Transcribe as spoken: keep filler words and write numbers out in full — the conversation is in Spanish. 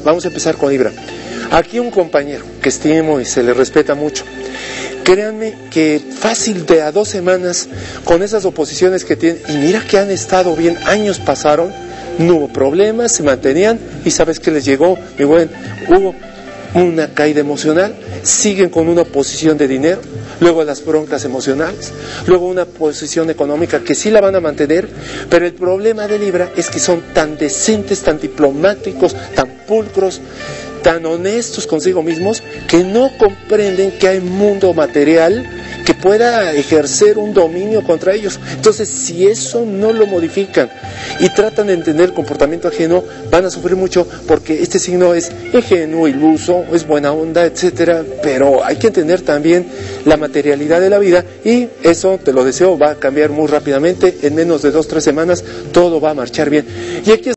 vamos a empezar con Libra. Aquí un compañero que estimo y se le respeta mucho. Créanme que fácil de a dos semanas con esas oposiciones que tienen, y mira que han estado bien, años pasaron, no hubo problemas, se mantenían, y ¿sabes qué les llegó? Mi buen, hubo una caída emocional, siguen con una posición de dinero, luego las broncas emocionales, luego una posición económica que sí la van a mantener, pero el problema de Libra es que son tan decentes, tan diplomáticos, tan pulcros, tan honestos consigo mismos, que no comprenden que hay mundo material que pueda ejercer un dominio contra ellos. Entonces, si eso no lo modifican y tratan de entender el comportamiento ajeno, van a sufrir mucho, porque este signo es ingenuo, iluso, es buena onda, etcétera, pero hay que entender también la materialidad de la vida, y eso, te lo deseo, va a cambiar muy rápidamente. En menos de dos, tres semanas todo va a marchar bien. Y aquí